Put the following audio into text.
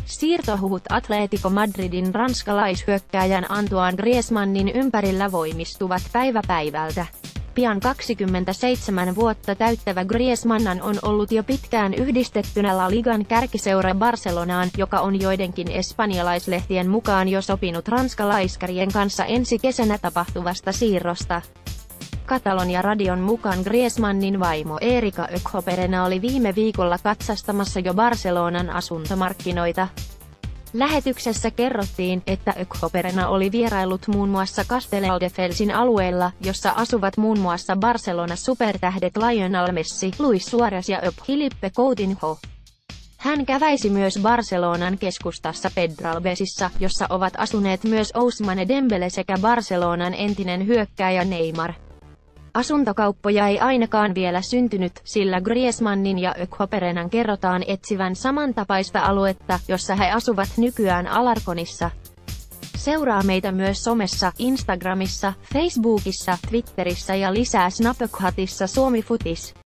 Siirtohuhut Atletico Madridin ranskalaishyökkääjän Antoine Griezmannin ympärillä voimistuvat päivä päivältä. Pian 27 vuotta täyttävä Griezmann on ollut jo pitkään yhdistettynä La Ligan kärkiseura Barcelonaan, joka on joidenkin espanjalaislehtien mukaan jo sopinut ranskalaiskärjen kanssa ensi kesänä tapahtuvasta siirrosta. Katalonia-radion mukaan Griezmannin vaimo Erika Ökhoperena oli viime viikolla katsastamassa jo Barcelonan asuntomarkkinoita. Lähetyksessä kerrottiin, että Ökhoperena oli vieraillut muun muassa Castelldefelsin alueella, jossa asuvat muun muassa Barcelona-supertähdet Lionel Messi, Luis Suarez ja Philippe Coutinho. Hän käväisi myös Barcelonan keskustassa Pedralbesissa, jossa ovat asuneet myös Ousmane Dembele sekä Barcelonan entinen hyökkääjä Neymar. Asuntokauppoja ei ainakaan vielä syntynyt, sillä Griezmannin ja Ökhoperenan kerrotaan etsivän samantapaista aluetta, jossa he asuvat nykyään Alarconissa. Seuraa meitä myös somessa, Instagramissa, Facebookissa, Twitterissä ja lisää Snapchatissa Suomi Futis.